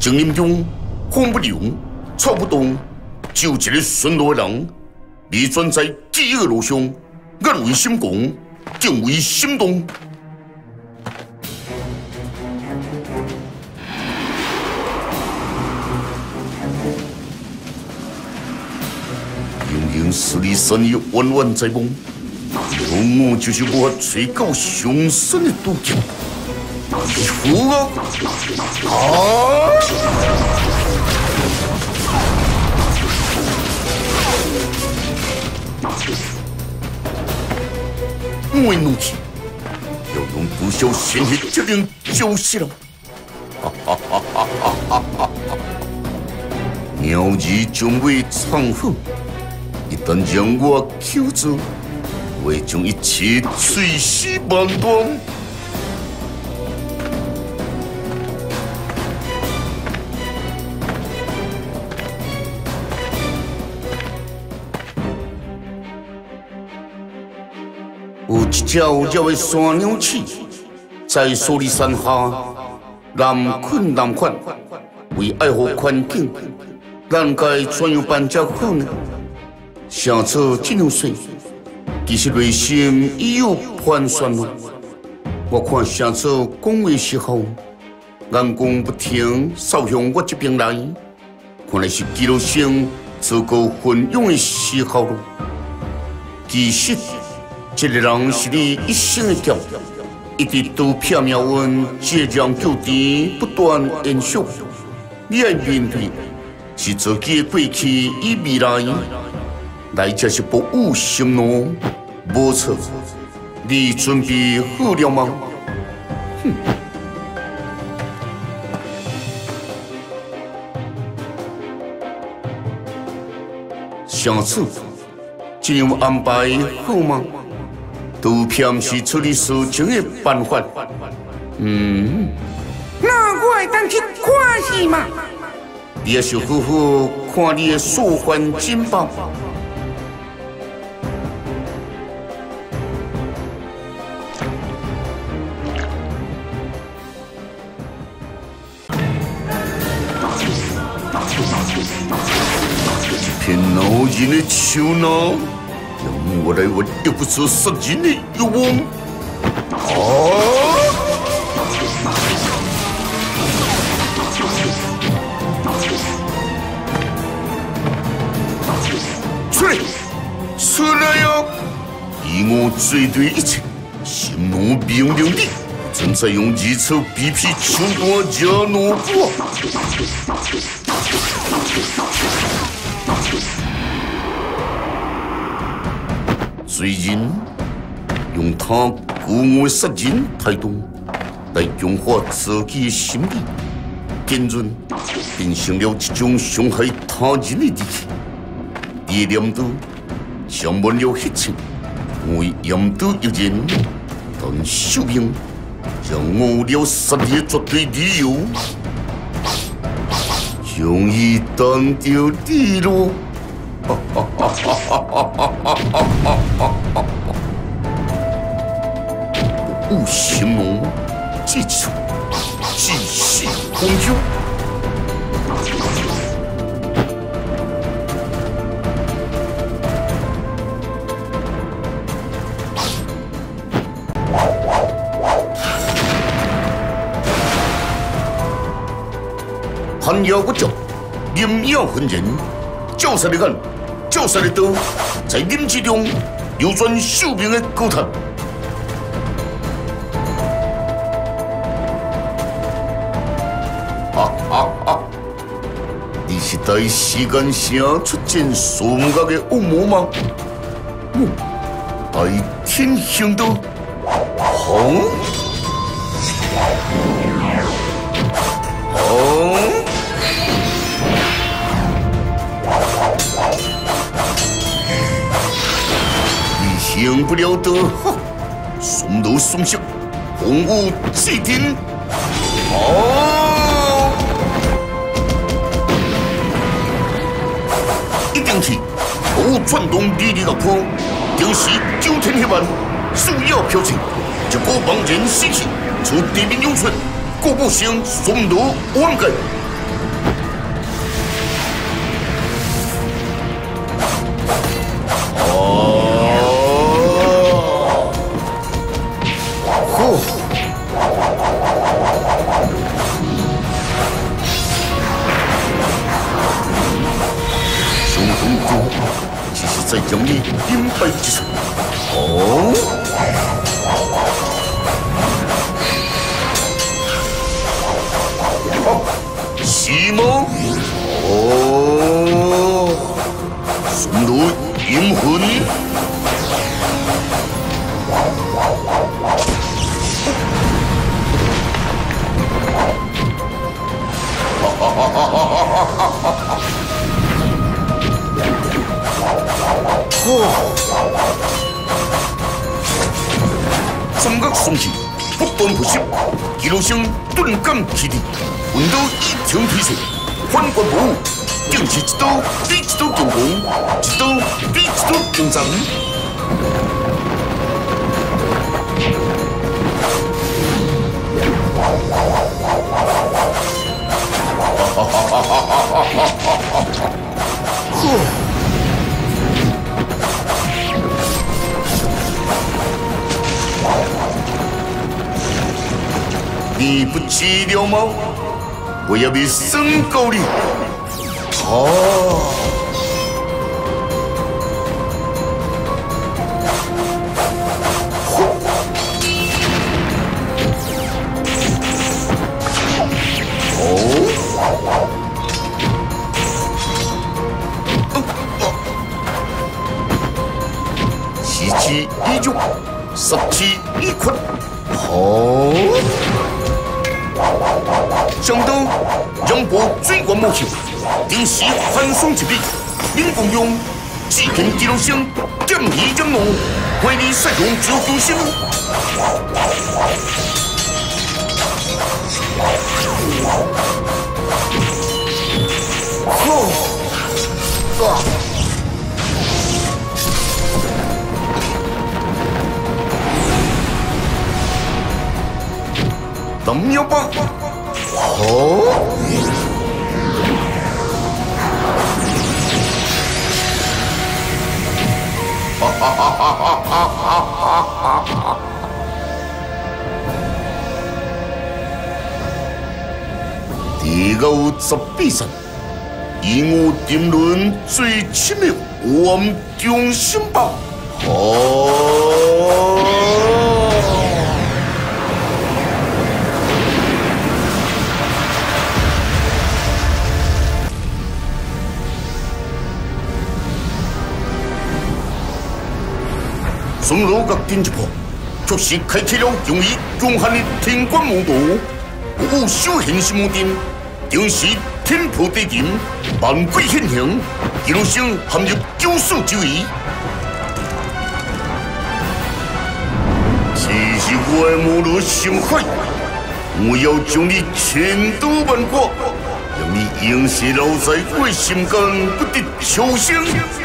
正念中风不流，草不动，只有一个顺路的人，你转在饥饿路上，眼为心狂，正为心动。明明是你身已弯弯在梦，有我就是无法吹到上身的毒箭。服啊！我的怒气要用不朽鲜血才能浇熄了。鸟儿将会藏好，一旦将我揪住，我会将一切碎尸万段。有一只有鸟的山鸟鼠，在苏里山下南困南返，为爱护环境，咱该怎样办才好呢？想做这样说，其实内心已有盘算了。我看想做讲话时候，眼光不停扫向我这边来，看来是记录性足够分享的时候了。其实。这个人是你一生的劫，一直都缥缈运，这样旧地不断延续。你要面对是自己的过去与未来，来这是不务心怒，无错。你准备好了吗？哼！上次这样安排好吗？都偏是处理事情的办法。 那我会当去看戏嘛？ 你也是好好看你的素环境吧。一片恼人的手脑。让我来玩一不出杀人的欲望。出来呀！以我最对一切，心怒命令你，正在用热草逼皮手段惹怒我。最近用他固我的杀人态度来强化自己的心理，变成了一种伤害他人的利器。你的念头充满了黑情，我严毒一人，但寿命让我有了杀你的绝对理由，容易当掉地路。不行哦，记住，继续攻击。寒窑不叫，炎药焚人，照射的眼，照射的刀，在林之中流转寿命的高塔。你是在时间上出现双角的恶魔吗？在天行道，好。你行不了的，松头松下，红雾祭天。一定是无转动力的坡，定是九天黑暗，树叶飘起，一股茫然死气，从地面涌出，过不成松头弯盖。 三角松气，不断不息，一路上顿感气力，闻到异常提升，反观无误，定是一刀比一刀强攻，一刀比一刀强战。哈哈哈哈哈哈！你不知了吗？我要你升高你！时机已足，时机已困。上刀杨波追关莫球，定时反双一力，林共用只凭一路声，剑气将怒，为你杀用九九星。怎么样吧？哈哈哈哈哈哈！第50比3，以我定论最亲密，我们中心吧。双路角顶一破，确实开启了容易强悍的天官模度。有手现实模定，定是天破地金，万鬼现形，一路上陷入九死之危。这是我的魔路心海，我要将你千刀万剐，让你永世留在我心间，不得超生。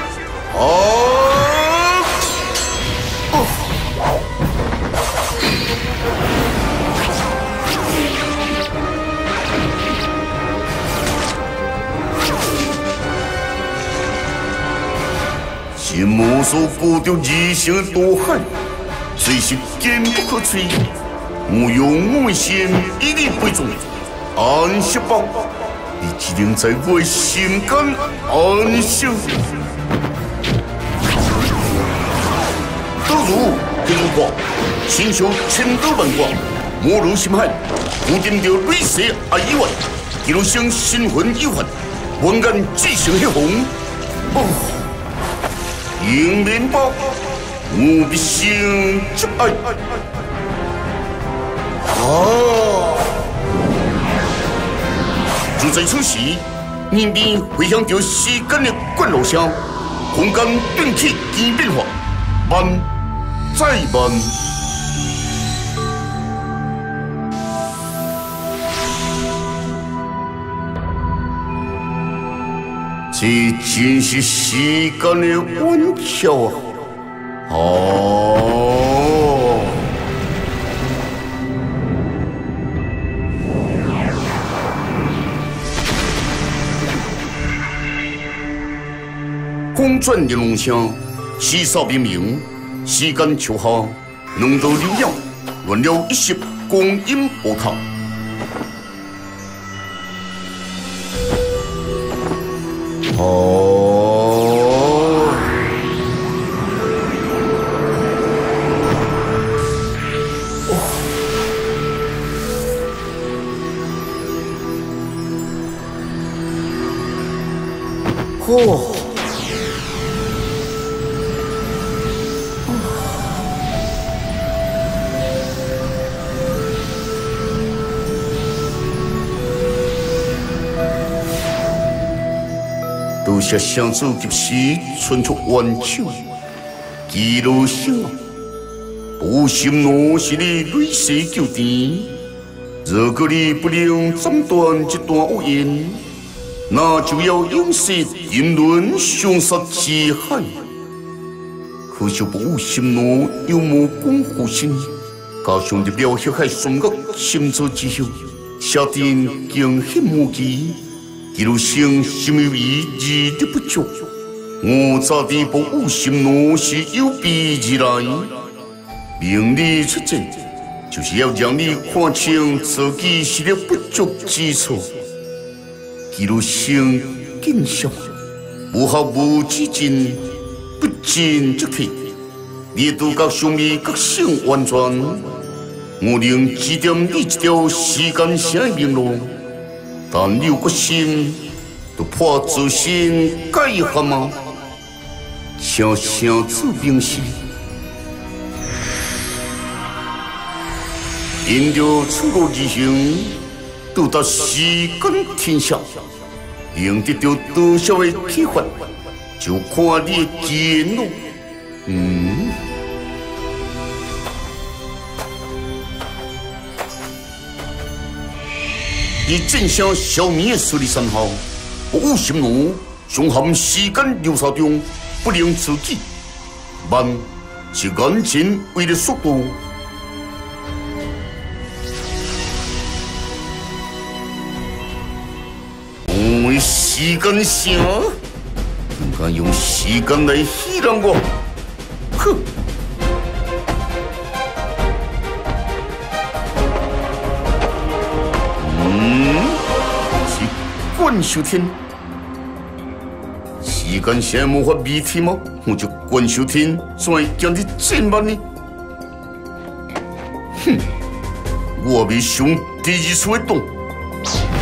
是魔所过着异性的大海，虽是坚不可摧。我用我的心以你为重，安息吧，你只能在我的心间安息。倒如黑如光，亲手千刀万剐，魔入心海，固定着累世爱以外，一路上心魂已幻，万眼只剩血红。迎面包，我必胜之爱。就在此时，耳边回响着时间的滚落声，空间顿起变变化，慢再慢。这真是时间的玩笑啊！空转的龙声，四扫明明，时间秋下，两道流漾，乱了一时光阴波涛。多谢相助及时，伸出援手，记录声。 无心怒是你累世救甜。如果你不能斩断这段乌烟，那就要永失人伦凶杀之害。可惜不无心怒，有无功夫心，加上入了血海深谷，心造之后，下定惊险无忌，一路生心为义的不足。我早地不无心怒是有备而来，命你出征，就是要让你看清自己实力不足之处。一路生谨小，无效无止尽。不进则退，你都甲兄弟各性完全，我能指点你一条时间线的明路，但你有决心，就破自身改下吗？请先自明示，因着出国而行，到达时间天下，能得到多少的体会？就看你的剑咯。以正向消灭苏里山号，无心怒，凶悍时间流沙中，不能自己。慢是眼前为了速度。为时间啥？应该用时间来戏弄我，哼！是关守天，时间现在无法谜题吗？我就关守天，怎会将你震慢呢？哼！我未想第二次会动。